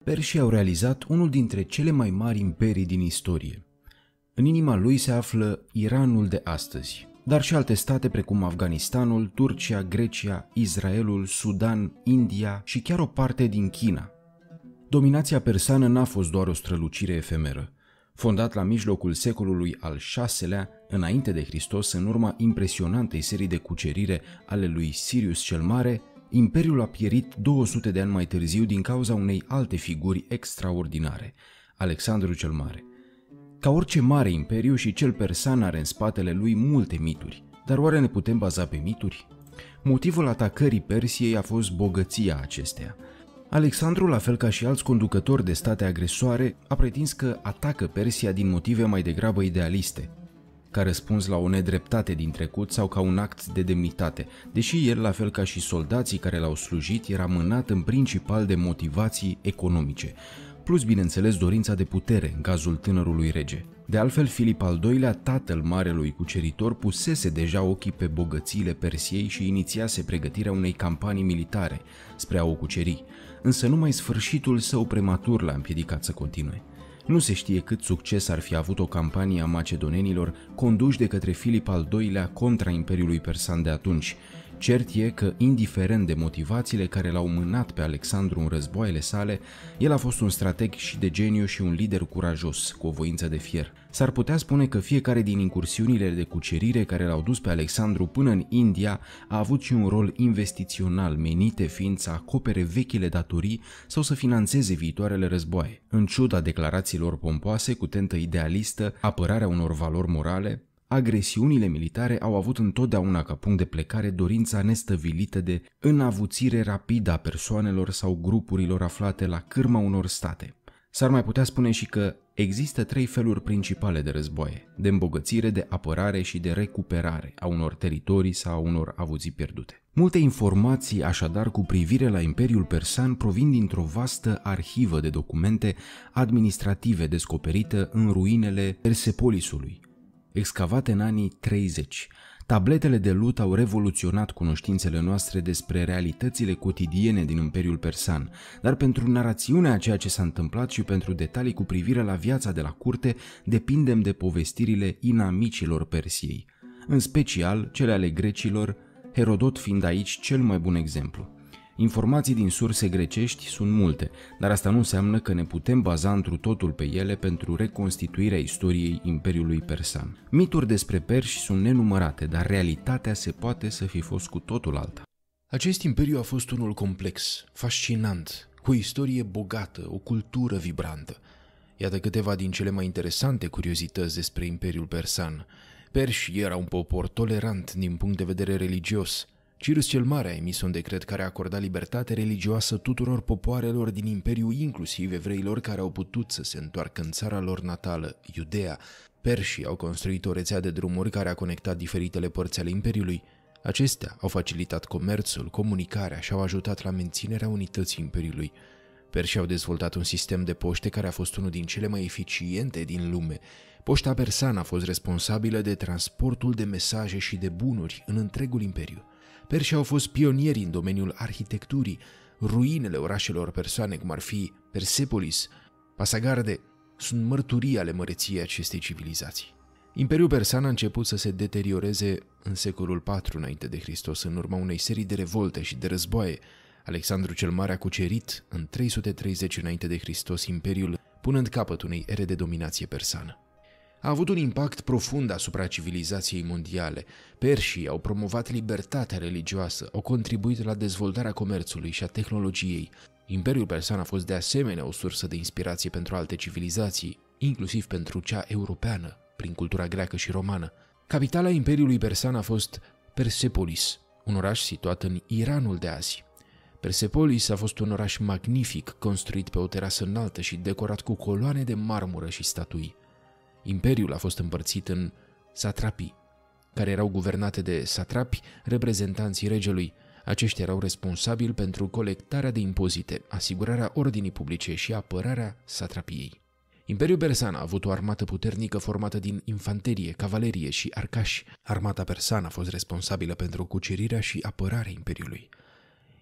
Persii au realizat unul dintre cele mai mari imperii din istorie. În inima lui se află Iranul de astăzi, dar și alte state precum Afganistanul, Turcia, Grecia, Israelul, Sudan, India și chiar o parte din China. Dominația persană n-a fost doar o strălucire efemeră. Fondat la mijlocul secolului al VI-lea, înainte de Hristos, în urma impresionantei serii de cucerire ale lui Sirius cel Mare, imperiul a pierit 200 de ani mai târziu din cauza unei alte figuri extraordinare, Alexandru cel Mare. Ca orice mare imperiu, și cel persan are în spatele lui multe mituri, dar oare ne putem baza pe mituri? Motivul atacării Persiei a fost bogăția acesteia. Alexandru, la fel ca și alți conducători de state agresoare, a pretins că atacă Persia din motive mai degrabă idealiste, ca răspuns la o nedreptate din trecut sau ca un act de demnitate, deși el, la fel ca și soldații care l-au slujit, era mânat în principal de motivații economice, plus, bineînțeles, dorința de putere în cazul tânărului rege. De altfel, Filip al II-lea, tatăl marelui cuceritor, pusese deja ochii pe bogățiile Persiei și inițiase pregătirea unei campanii militare spre a o cuceri, însă numai sfârșitul său prematur l-a împiedicat să continue. Nu se știe cât succes ar fi avut o campanie a macedonenilor conduși de către Filip al II-lea contra Imperiului Persan de atunci. Cert e că, indiferent de motivațiile care l-au mânat pe Alexandru în războaiele sale, el a fost un strateg și de geniu și un lider curajos, cu o voință de fier. S-ar putea spune că fiecare din incursiunile de cucerire care l-au dus pe Alexandru până în India a avut și un rol investițional, menite fiind să acopere vechile datorii sau să financeze viitoarele războaie. În ciuda declarațiilor pompoase cu tentă idealistă, apărarea unor valori morale, agresiunile militare au avut întotdeauna ca punct de plecare dorința nestăvilită de înavuțire rapidă a persoanelor sau grupurilor aflate la cârma unor state. S-ar mai putea spune și că există trei feluri principale de războaie: de îmbogățire, de apărare și de recuperare a unor teritorii sau a unor avuții pierdute. Multe informații, așadar, cu privire la Imperiul Persan provin dintr-o vastă arhivă de documente administrative descoperită în ruinele Persepolisului, excavate în anii 30. Tabletele de lut au revoluționat cunoștințele noastre despre realitățile cotidiene din Imperiul Persan, dar pentru narațiunea a ceea ce s-a întâmplat și pentru detalii cu privire la viața de la curte, depindem de povestirile inamicilor Persiei, în special cele ale grecilor, Herodot fiind aici cel mai bun exemplu. Informații din surse grecești sunt multe, dar asta nu înseamnă că ne putem baza întru totul pe ele pentru reconstituirea istoriei Imperiului Persan. Mituri despre perși sunt nenumărate, dar realitatea se poate să fi fost cu totul alta. Acest imperiu a fost unul complex, fascinant, cu o istorie bogată, o cultură vibrantă. Iată câteva din cele mai interesante curiozități despre Imperiul Persan. Perșii erau un popor tolerant din punct de vedere religios. Cyrus cel Mare a emis un decret care a acordat libertate religioasă tuturor popoarelor din imperiu, inclusiv evreilor care au putut să se întoarcă în țara lor natală, Iudeea. Perșii au construit o rețea de drumuri care a conectat diferitele părți ale imperiului. Acestea au facilitat comerțul, comunicarea și au ajutat la menținerea unității imperiului. Perșii au dezvoltat un sistem de poște care a fost unul din cele mai eficiente din lume. Poșta persană a fost responsabilă de transportul de mesaje și de bunuri în întregul imperiu. Perșii au fost pionieri în domeniul arhitecturii. Ruinele orașelor persoane, cum ar fi Persepolis, Pasagarde, sunt mărturii ale măreției acestei civilizații. Imperiul Persan a început să se deterioreze în secolul IV înainte de Hristos, în urma unei serii de revolte și de războaie. Alexandru cel Mare a cucerit în 330 înainte de Hristos imperiul, punând capăt unei ere de dominație persană. A avut un impact profund asupra civilizației mondiale. Perșii au promovat libertatea religioasă, au contribuit la dezvoltarea comerțului și a tehnologiei. Imperiul Persan a fost de asemenea o sursă de inspirație pentru alte civilizații, inclusiv pentru cea europeană, prin cultura greacă și romană. Capitala Imperiului Persan a fost Persepolis, un oraș situat în Iranul de azi. Persepolis a fost un oraș magnific, construit pe o terasă înaltă și decorat cu coloane de marmură și statui. Imperiul a fost împărțit în satrapii, care erau guvernate de satrapi, reprezentanții regelui. Aceștia erau responsabili pentru colectarea de impozite, asigurarea ordinii publice și apărarea satrapiei. Imperiul Persan a avut o armată puternică formată din infanterie, cavalerie și arcași. Armata persană a fost responsabilă pentru cucerirea și apărarea imperiului.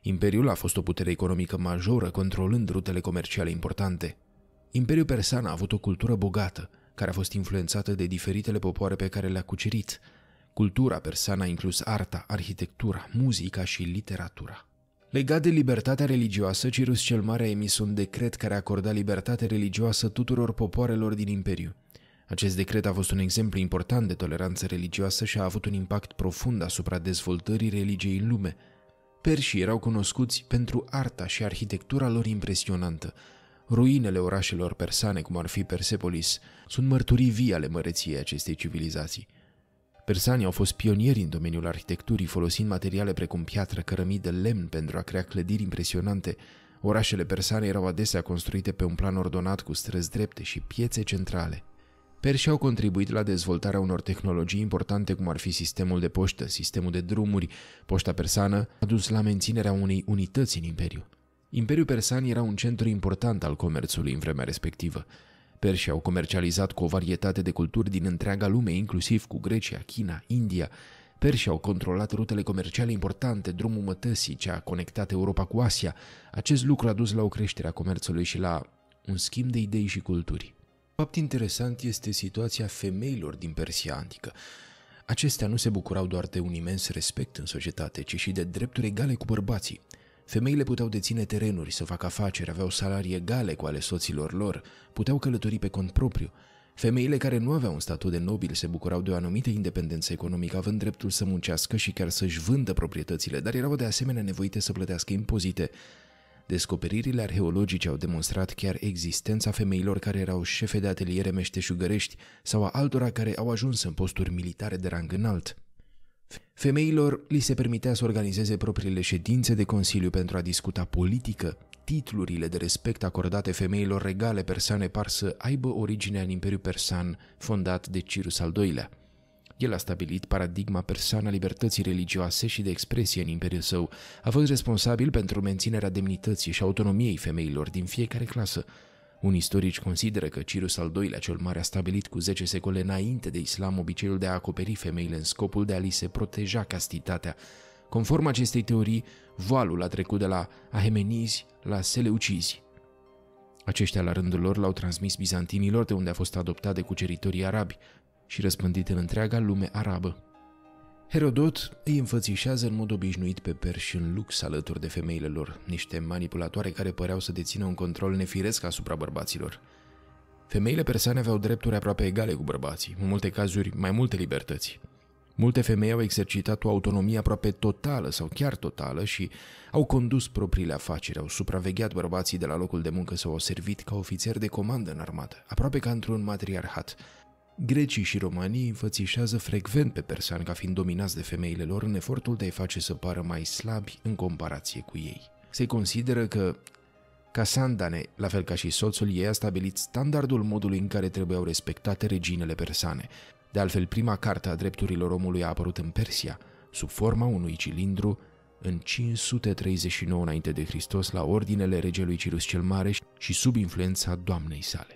Imperiul a fost o putere economică majoră, controlând rutele comerciale importante. Imperiul persan a avut o cultură bogată, care a fost influențată de diferitele popoare pe care le-a cucerit. Cultura persană a inclus arta, arhitectura, muzica și literatura. Legat de libertatea religioasă, Cyrus cel Mare a emis un decret care acorda libertate religioasă tuturor popoarelor din imperiu. Acest decret a fost un exemplu important de toleranță religioasă și a avut un impact profund asupra dezvoltării religiei în lume. Perșii erau cunoscuți pentru arta și arhitectura lor impresionantă. Ruinele orașelor persane, cum ar fi Persepolis, sunt mărturii vii ale măreției acestei civilizații. Persanii au fost pionieri în domeniul arhitecturii, folosind materiale precum piatră, cărămidă, lemn pentru a crea clădiri impresionante. Orașele persane erau adesea construite pe un plan ordonat cu străzi drepte și piețe centrale. Perșii au contribuit la dezvoltarea unor tehnologii importante, cum ar fi sistemul de poștă, sistemul de drumuri. Poșta persană a dus la menținerea unei unități în imperiu. Imperiul persan era un centru important al comerțului în vremea respectivă. Perșii au comercializat cu o varietate de culturi din întreaga lume, inclusiv cu Grecia, China, India. Perșii au controlat rutele comerciale importante, drumul mătăsii, ce a conectat Europa cu Asia. Acest lucru a dus la o creștere a comerțului și la un schimb de idei și culturi. Fapt interesant este situația femeilor din Persia antică. Acestea nu se bucurau doar de un imens respect în societate, ci și de drepturi egale cu bărbații. Femeile puteau deține terenuri, să facă afaceri, aveau salarii egale cu ale soților lor, puteau călători pe cont propriu. Femeile care nu aveau un statut de nobil se bucurau de o anumită independență economică, având dreptul să muncească și chiar să-și vândă proprietățile, dar erau de asemenea nevoite să plătească impozite. Descoperirile arheologice au demonstrat chiar existența femeilor care erau șefe de ateliere meșteșugărești sau a altora care au ajuns în posturi militare de rang înalt. Femeilor li se permitea să organizeze propriile ședințe de consiliu pentru a discuta politică. Titlurile de respect acordate femeilor regale persane par să aibă originea în Imperiul Persan, fondat de Cyrus al II-lea. El a stabilit paradigma persană a libertății religioase și de expresie în imperiul său. A fost responsabil pentru menținerea demnității și autonomiei femeilor din fiecare clasă. Unii istorici consideră că Cyrus al II-lea cel Mare a stabilit cu 10 secole înainte de islam obiceiul de a acoperi femeile în scopul de a li se proteja castitatea. Conform acestei teorii, voalul a trecut de la ahemenizi la seleucizi. Aceștia, la rândul lor, l-au transmis bizantinilor, de unde a fost adoptat de cuceritorii arabi și răspândit în întreaga lume arabă. Herodot îi înfățișează în mod obișnuit pe perși în lux alături de femeile lor, niște manipulatoare care păreau să dețină un control nefiresc asupra bărbaților. Femeile persane aveau drepturi aproape egale cu bărbații, în multe cazuri mai multe libertăți. Multe femei au exercitat o autonomie aproape totală sau chiar totală și au condus propriile afaceri, au supravegheat bărbații de la locul de muncă sau au servit ca ofițeri de comandă în armată, aproape ca într-un matriarhat. Grecii și romanii înfățișează frecvent pe persani ca fiind dominați de femeile lor în efortul de a-i face să pară mai slabi în comparație cu ei. Se consideră că Casandane, la fel ca și soțul ei, a stabilit standardul modului în care trebuiau respectate reginele persane. De altfel, prima carte a drepturilor omului a apărut în Persia, sub forma unui cilindru, în 539 înainte de Hristos, la ordinele regelui Cyrus cel Mare și sub influența doamnei sale.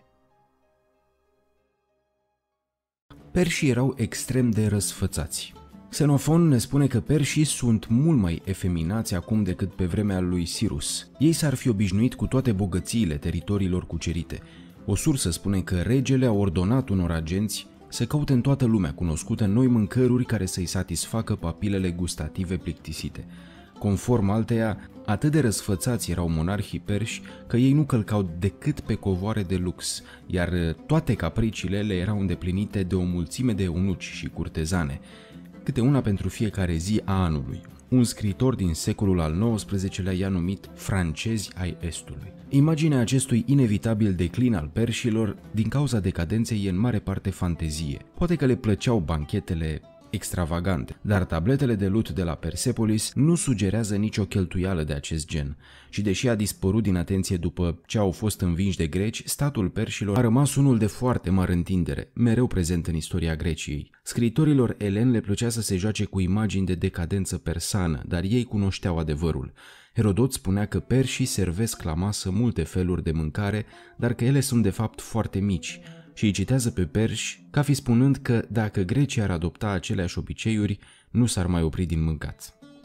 Perșii erau extrem de răsfățați. Xenofon ne spune că perșii sunt mult mai efeminați acum decât pe vremea lui Cyrus. Ei s-ar fi obișnuit cu toate bogățiile teritoriilor cucerite. O sursă spune că regele a ordonat unor agenți să caute în toată lumea cunoscută noi mâncăruri care să-i satisfacă papilele gustative plictisite. Conform alteia, atât de răsfățați erau monarhii perși că ei nu călcau decât pe covoare de lux, iar toate capriciile le erau îndeplinite de o mulțime de eunuci și curtezane, câte una pentru fiecare zi a anului. Un scriitor din secolul al XIX-lea i-a numit francezi ai Estului. Imaginea acestui inevitabil declin al perșilor din cauza decadenței e în mare parte fantezie. Poate că le plăceau banchetele extravagante, dar tabletele de lut de la Persepolis nu sugerează nicio cheltuială de acest gen. Și deși a dispărut din atenție după ce au fost învinși de greci, statul perșilor a rămas unul de foarte mare întindere, mereu prezent în istoria Greciei. Scriitorilor eleni le plăcea să se joace cu imagini de decadență persană, dar ei cunoșteau adevărul. Herodot spunea că perșii servesc la masă multe feluri de mâncare, dar că ele sunt de fapt foarte mici, și îi citează pe perși ca fi spunând că dacă grecii ar adopta aceleași obiceiuri, nu s-ar mai opri din mâncat.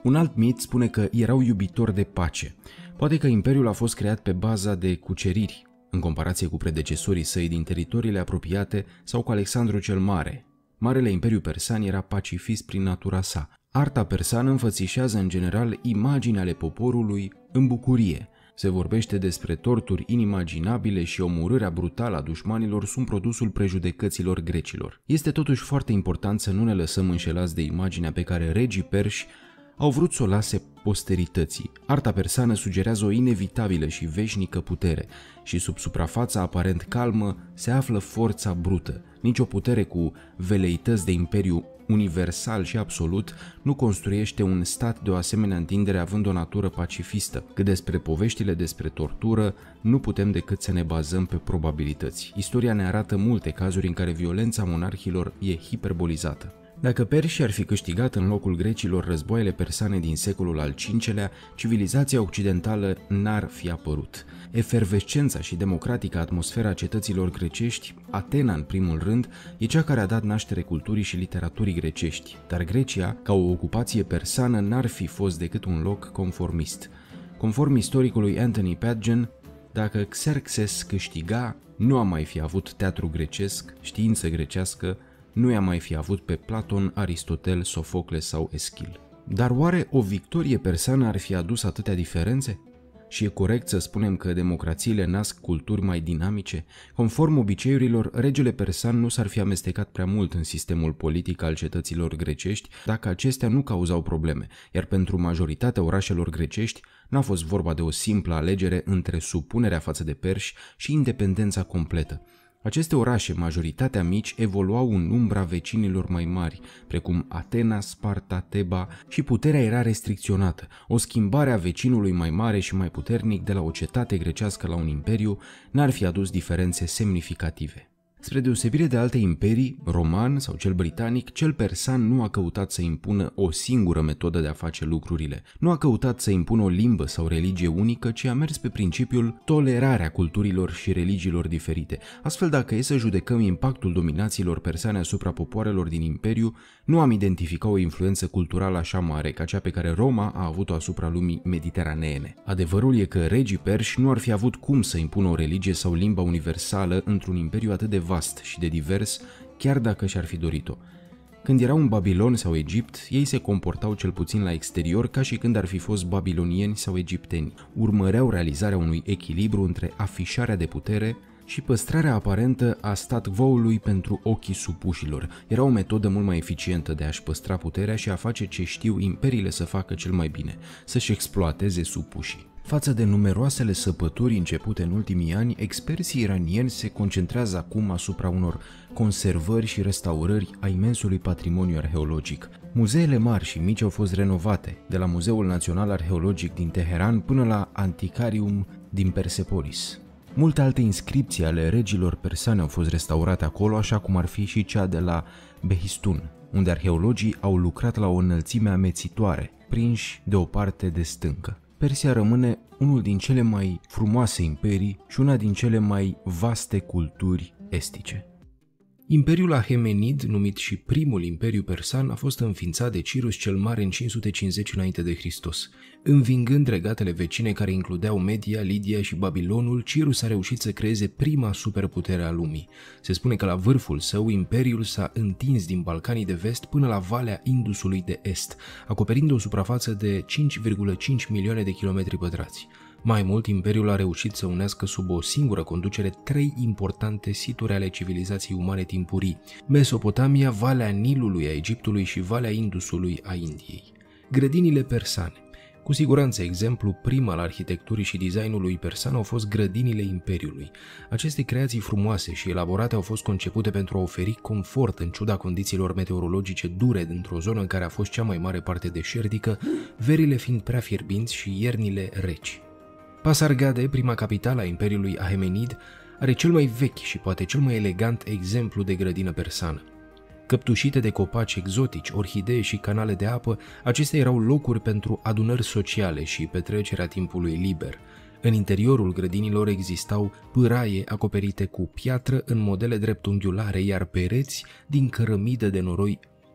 Un alt mit spune că erau iubitori de pace. Poate că imperiul a fost creat pe baza de cuceriri, în comparație cu predecesorii săi din teritoriile apropiate sau cu Alexandru cel Mare. Marele Imperiu Persan era pacifist prin natura sa. Arta persană înfățișează în general imagini ale poporului în bucurie. Se vorbește despre torturi inimaginabile și omorârea brutală a dușmanilor sub produsul prejudecăților grecilor. Este totuși foarte important să nu ne lăsăm înșelați de imaginea pe care regii perși au vrut să o lase posterității. Arta persană sugerează o inevitabilă și veșnică putere și sub suprafața aparent calmă se află forța brută. Nici o putere cu veleități de imperiu universal și absolut nu construiește un stat de o asemenea întindere având o natură pacifistă. Cât despre poveștile despre tortură, nu putem decât să ne bazăm pe probabilități. Istoria ne arată multe cazuri în care violența monarhilor e hiperbolizată. Dacă perșii ar fi câștigat în locul grecilor războaiele persane din secolul al V-lea, civilizația occidentală n-ar fi apărut. Efervescența și democratică atmosfera cetăților grecești, Atena în primul rând, e cea care a dat naștere culturii și literaturii grecești, dar Grecia, ca o ocupație persană, n-ar fi fost decât un loc conformist. Conform istoricului Anthony Padgen, dacă Xerxes câștiga, nu a mai fi avut teatru grecesc, știință grecească, nu i-a mai fi avut pe Platon, Aristotel, Sofocle sau Eschil. Dar oare o victorie persană ar fi adus atâtea diferențe? Și e corect să spunem că democrațiile nasc culturi mai dinamice? Conform obiceiurilor, regele persan nu s-ar fi amestecat prea mult în sistemul politic al cetăților grecești dacă acestea nu cauzau probleme, iar pentru majoritatea orașelor grecești n-a fost vorba de o simplă alegere între supunerea față de perși și independența completă. Aceste orașe, majoritatea mici, evoluau în umbra vecinilor mai mari, precum Atena, Sparta, Teba, și puterea era restricționată. O schimbare a vecinului mai mare și mai puternic de la o cetate grecească la un imperiu n-ar fi adus diferențe semnificative. Spre deosebire de alte imperii, roman sau cel britanic, cel persan nu a căutat să impună o singură metodă de a face lucrurile. Nu a căutat să impună o limbă sau religie unică, ci a mers pe principiul tolerarea culturilor și religiilor diferite. Astfel, dacă e să judecăm impactul dominațiilor persane asupra popoarelor din imperiu, nu am identificat o influență culturală așa mare ca cea pe care Roma a avut-o asupra lumii mediteraneene. Adevărul e că regii perși nu ar fi avut cum să impună o religie sau limba universală într-un imperiu atât de vast și de divers, chiar dacă și-ar fi dorit-o. Când erau în Babilon sau Egipt, ei se comportau cel puțin la exterior ca și când ar fi fost babilonieni sau egipteni. Urmăreau realizarea unui echilibru între afișarea de putere și păstrarea aparentă a stat quo-ului pentru ochii supușilor. Era o metodă mult mai eficientă de a-și păstra puterea și a face ce știu imperiile să facă cel mai bine, să-și exploateze supușii. Față de numeroasele săpături începute în ultimii ani, experții iranieni se concentrează acum asupra unor conservări și restaurări a imensului patrimoniu arheologic. Muzeele mari și mici au fost renovate, de la Muzeul Național Arheologic din Teheran până la Anticarium din Persepolis. Multe alte inscripții ale regilor persane au fost restaurate acolo, așa cum ar fi și cea de la Behistun, unde arheologii au lucrat la o înălțime amețitoare, prinși de o parte de stâncă. Persia rămâne unul din cele mai frumoase imperii și una din cele mai vaste culturi estice. Imperiul Ahemenid, numit și primul imperiu persan, a fost înființat de Cirus cel Mare în 550 înainte de Hristos. Învingând regatele vecine care includeau Media, Lidia și Babilonul, Cirus a reușit să creeze prima superputere a lumii. Se spune că la vârful său, imperiul s-a întins din Balcanii de vest până la Valea Indusului de est, acoperind o suprafață de 5,5 milioane de kilometri pătrați. Mai mult, imperiul a reușit să unească sub o singură conducere trei importante situri ale civilizației umane timpurii: Mesopotamia, Valea Nilului a Egiptului și Valea Indusului a Indiei. Grădinile persane. Cu siguranță, exemplu prim al arhitecturii și designului persan au fost grădinile imperiului. Aceste creații frumoase și elaborate au fost concepute pentru a oferi confort în ciuda condițiilor meteorologice dure dintr-o zonă în care a fost cea mai mare parte deșertică, verile fiind prea fierbinți și iernile reci. Pasargade, prima capitală a Imperiului Ahemenid, are cel mai vechi și poate cel mai elegant exemplu de grădină persană. Căptușite de copaci exotici, orhidee și canale de apă, acestea erau locuri pentru adunări sociale și petrecerea timpului liber. În interiorul grădinilor existau pâraie acoperite cu piatră în modele dreptunghiulare, iar pereți din cărămidă de noroi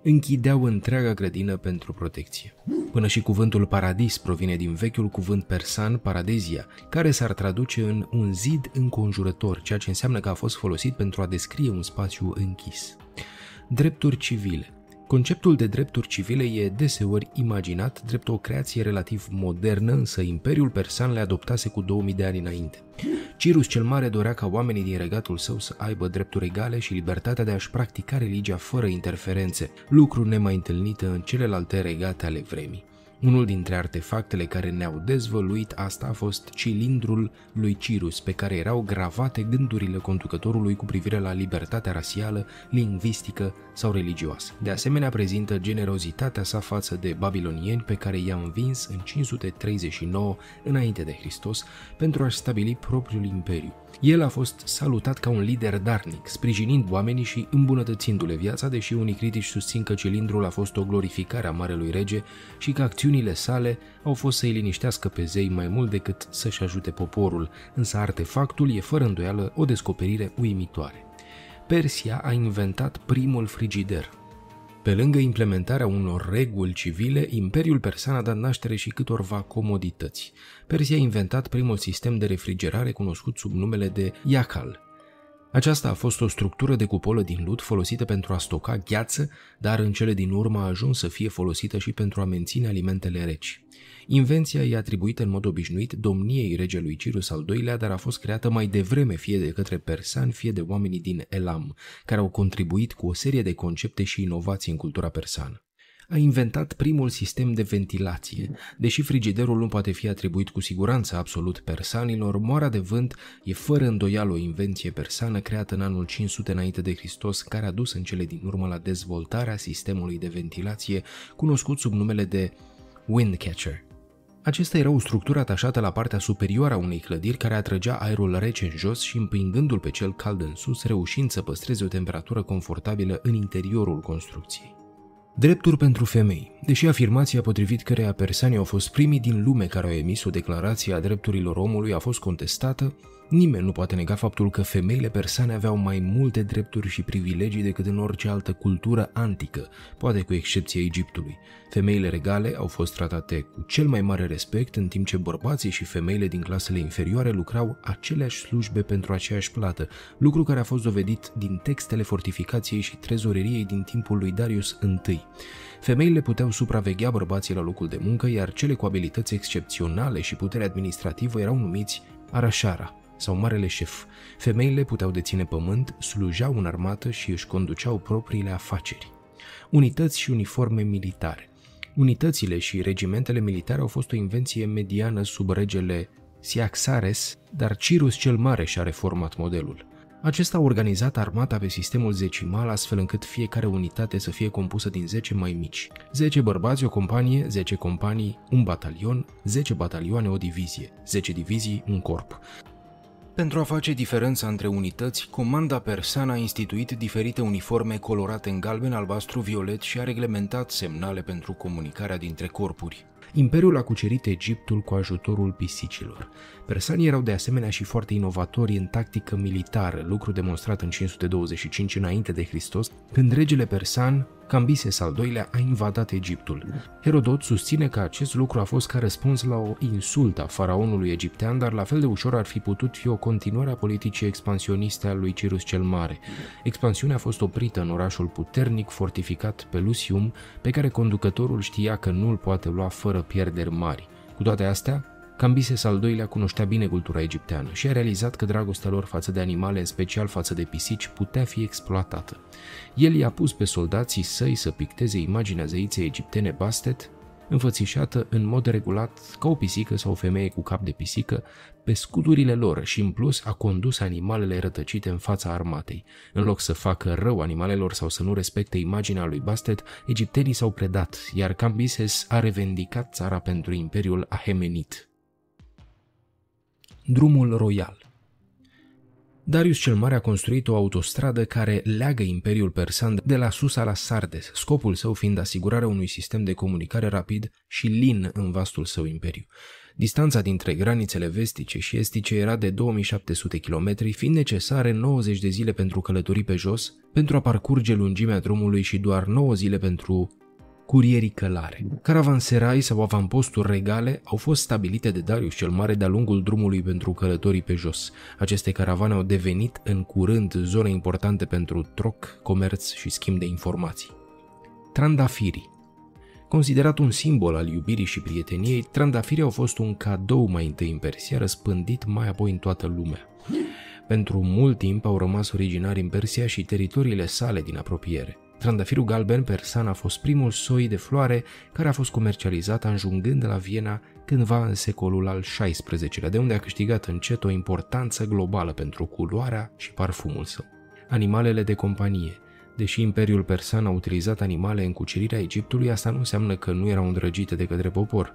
închideau întreaga grădină pentru protecție. Până și cuvântul paradis provine din vechiul cuvânt persan paradezia, care s-ar traduce în un zid înconjurător, ceea ce înseamnă că a fost folosit pentru a descrie un spațiu închis. Drepturi civile. Conceptul de drepturi civile e deseori imaginat drept o creație relativ modernă, însă Imperiul Persan le adoptase cu 2000 de ani înainte. Cyrus cel Mare dorea ca oamenii din regatul său să aibă drepturi egale și libertatea de a-și practica religia fără interferențe, lucru nemai întâlnit în celelalte regate ale vremii. Unul dintre artefactele care ne-au dezvăluit asta a fost cilindrul lui Cyrus, pe care erau gravate gândurile conducătorului cu privire la libertatea rasială, lingvistică sau religioasă. De asemenea, prezintă generozitatea sa față de babilonieni pe care i-a învins în 539 înainte de Hristos pentru a-și stabili propriul imperiu. El a fost salutat ca un lider darnic, sprijinind oamenii și îmbunătățindu-le viața, deși unii critici susțin că cilindrul a fost o glorificare a Marelui Rege și că acțiunile sale au fost să-i liniștească pe zei mai mult decât să-și ajute poporul, însă artefactul e fără îndoială o descoperire uimitoare. Persia a inventat primul frigider. Pe lângă implementarea unor reguli civile, Imperiul Persan a dat naștere și câtorva comodități. Persia a inventat primul sistem de refrigerare cunoscut sub numele de Yakhal. Aceasta a fost o structură de cupolă din lut folosită pentru a stoca gheață, dar în cele din urmă a ajuns să fie folosită și pentru a menține alimentele reci. Invenția e atribuită în mod obișnuit domniei regelui Cyrus al II-lea, dar a fost creată mai devreme fie de către persani, fie de oamenii din Elam, care au contribuit cu o serie de concepte și inovații în cultura persană. A inventat primul sistem de ventilație. Deși frigiderul nu poate fi atribuit cu siguranță absolut persanilor, moara de vânt e fără îndoială o invenție persană creată în anul 500 înainte de Hristos, care a dus în cele din urmă la dezvoltarea sistemului de ventilație, cunoscut sub numele de Windcatcher. Acesta era o structură atașată la partea superioară a unei clădiri care atrăgea aerul rece în jos și împingându-l pe cel cald în sus, reușind să păstreze o temperatură confortabilă în interiorul construcției. Drepturi pentru femei. Deși afirmația potrivit căreia persanii au fost primii din lume care au emis o declarație a drepturilor omului a fost contestată, nimeni nu poate nega faptul că femeile persane aveau mai multe drepturi și privilegii decât în orice altă cultură antică, poate cu excepția Egiptului. Femeile regale au fost tratate cu cel mai mare respect, în timp ce bărbații și femeile din clasele inferioare lucrau aceleași slujbe pentru aceeași plată, lucru care a fost dovedit din textele fortificației și trezoreriei din timpul lui Darius I. Femeile puteau supraveghea bărbații la locul de muncă, iar cele cu abilități excepționale și putere administrativă erau numiți arașara sau marele șef. Femeile puteau deține pământ, slujeau în armată și își conduceau propriile afaceri. Unități și uniforme militare. Unitățile și regimentele militare au fost o invenție mediană sub regele Cyaxares, dar Cyrus cel Mare și-a reformat modelul. Acesta a organizat armata pe sistemul zecimal, astfel încât fiecare unitate să fie compusă din 10 mai mici. 10 bărbați, o companie, 10 companii, un batalion, 10 batalioane, o divizie, 10 divizii, un corp. Pentru a face diferența între unități, comanda persană a instituit diferite uniforme colorate în galben, albastru, violet și a reglementat semnale pentru comunicarea dintre corpuri. Imperiul a cucerit Egiptul cu ajutorul pisicilor. Persanii erau de asemenea și foarte inovatori în tactică militară, lucru demonstrat în 525 înainte de Hristos, când regele persan, Cambises al II-lea, a invadat Egiptul. Herodot susține că acest lucru a fost ca răspuns la o insultă a faraonului egiptean, dar la fel de ușor ar fi putut fi o continuare a politicii expansioniste a lui Cyrus cel Mare. Expansiunea a fost oprită în orașul puternic fortificat Pelusium, pe care conducătorul știa că nu îl poate lua fără pierderi mari. Cu toate astea, Cambises al II-lea cunoștea bine cultura egipteană și a realizat că dragostea lor față de animale, în special față de pisici, putea fi exploatată. El i-a pus pe soldații săi să picteze imaginea zeiței egiptene Bastet, înfățișată în mod regulat ca o pisică sau o femeie cu cap de pisică, pe scudurile lor și în plus a condus animalele rătăcite în fața armatei. În loc să facă rău animalelor sau să nu respecte imaginea lui Bastet, egiptenii s-au predat, iar Cambises a revendicat țara pentru Imperiul Ahemenit. Drumul royal. Darius cel Mare a construit o autostradă care leagă Imperiul Persan de la Susa la Sardes, scopul său fiind asigurarea unui sistem de comunicare rapid și lin în vastul său imperiu. Distanța dintre granițele vestice și estice era de 2700 km, fiind necesare 90 de zile pentru călătorii pe jos, pentru a parcurge lungimea drumului și doar 9 zile pentru curierii călare. Caravanserai sau avamposturi regale au fost stabilite de Darius cel Mare de-a lungul drumului pentru călătorii pe jos. Aceste caravane au devenit în curând zone importante pentru troc, comerț și schimb de informații. Trandafirii. Considerat un simbol al iubirii și prieteniei, trandafirii au fost un cadou mai întâi în Persia, răspândit mai apoi în toată lumea. Pentru mult timp au rămas originari în Persia și teritoriile sale din apropiere. Trandafirul galben persan a fost primul soi de floare care a fost comercializat ajungând la Viena cândva în secolul al XVI-lea, de unde a câștigat încet o importanță globală pentru culoarea și parfumul său. Animalele de companie. Deși Imperiul Persan a utilizat animale în cucerirea Egiptului, asta nu înseamnă că nu erau îndrăgite de către popor.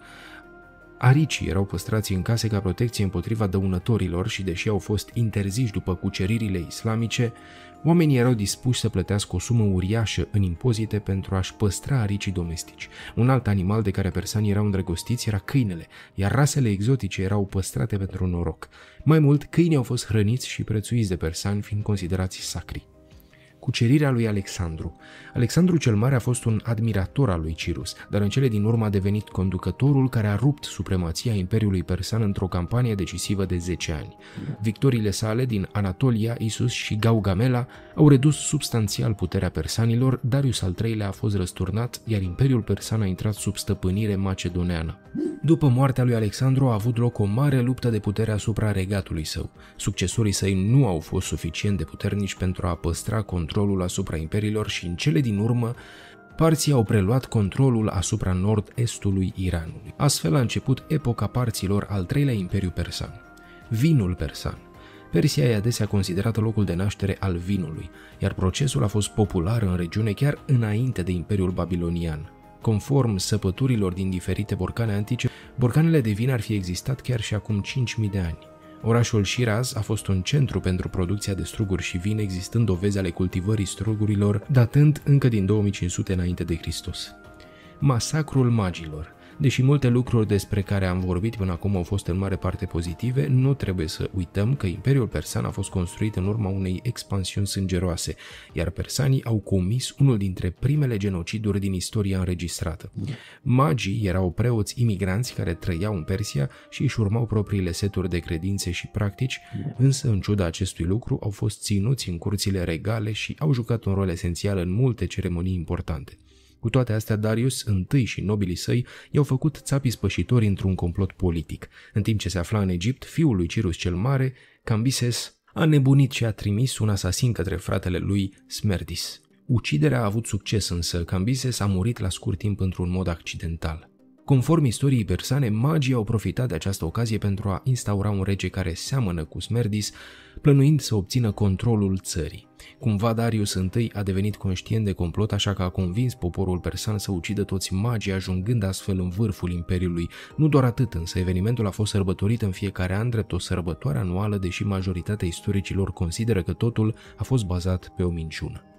Aricii erau păstrați în case ca protecție împotriva dăunătorilor și, deși au fost interziși după cuceririle islamice, oamenii erau dispuși să plătească o sumă uriașă în impozite pentru a-și păstra aricii domestici. Un alt animal de care persanii erau îndrăgostiți era câinele, iar rasele exotice erau păstrate pentru noroc. Mai mult, câinii au fost hrăniți și prețuiți de persani, fiind considerați sacri. Cucerirea lui Alexandru. Alexandru cel Mare a fost un admirator al lui Cirus, dar în cele din urmă a devenit conducătorul care a rupt supremația Imperiului Persan într-o campanie decisivă de 10 ani. Victoriile sale din Anatolia, Isus și Gaugamela au redus substanțial puterea persanilor, Darius al III-lea a fost răsturnat, iar Imperiul Persan a intrat sub stăpânire macedoneană. După moartea lui Alexandru a avut loc o mare luptă de putere asupra regatului său. Succesorii săi nu au fost suficient de puternici pentru a păstra controlul asupra imperiilor și în cele din urmă parții au preluat controlul asupra nord-estului Iranului. Astfel a început epoca parților al treilea imperiu persan. Vinul persan. Persia e adesea considerată locul de naștere al vinului, iar procesul a fost popular în regiune chiar înainte de Imperiul Babilonian. Conform săpăturilor din diferite borcane antice, borcanele de vin ar fi existat chiar și acum 5000 de ani. Orașul Shiraz a fost un centru pentru producția de struguri și vin, existând dovezi ale cultivării strugurilor datând încă din 2500 înainte de Hristos. Masacrul magilor. Deși multe lucruri despre care am vorbit până acum au fost în mare parte pozitive, nu trebuie să uităm că Imperiul Persan a fost construit în urma unei expansiuni sângeroase, iar persanii au comis unul dintre primele genociduri din istoria înregistrată. Magii erau preoți imigranți care trăiau în Persia și își urmau propriile seturi de credințe și practici, însă în ciuda acestui lucru au fost ținuți în curțile regale și au jucat un rol esențial în multe ceremonii importante. Cu toate astea, Darius I și nobilii săi i-au făcut țapii spășitori într-un complot politic. În timp ce se afla în Egipt, fiul lui Cirus cel Mare, Cambises, a nebunit și a trimis un asasin către fratele lui Smerdis. Uciderea a avut succes, însă Cambises a murit la scurt timp într-un mod accidental. Conform istoriei persane, magii au profitat de această ocazie pentru a instaura un rege care seamănă cu Smerdis, plănuind să obțină controlul țării. Cumva Darius I a devenit conștient de complot, așa că a convins poporul persan să ucidă toți magii, ajungând astfel în vârful imperiului. Nu doar atât, însă evenimentul a fost sărbătorit în fiecare an drept o sărbătoare anuală, deși majoritatea istoricilor consideră că totul a fost bazat pe o minciună.